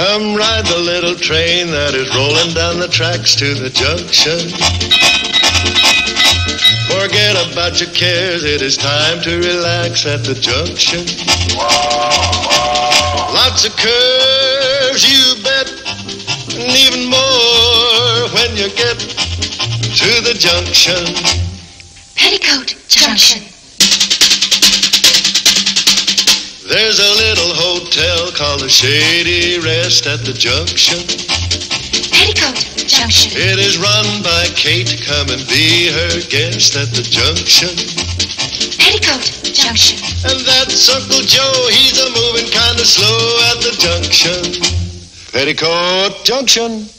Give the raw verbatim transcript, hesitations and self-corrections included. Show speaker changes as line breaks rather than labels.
Come ride the little train that is rolling down the tracks to the junction. Forget about your cares, it is time to relax at the junction. Lots of curves, you bet, and even more when you get to the junction.
Petticoat Junction.
There's a little hotel called the Shady Rest at the junction.
Petticoat Junction.
It is run by Kate. Come and be her guest at the junction.
Petticoat Junction.
And that's Uncle Joe. He's a moving kind of slow at the junction. Petticoat Junction.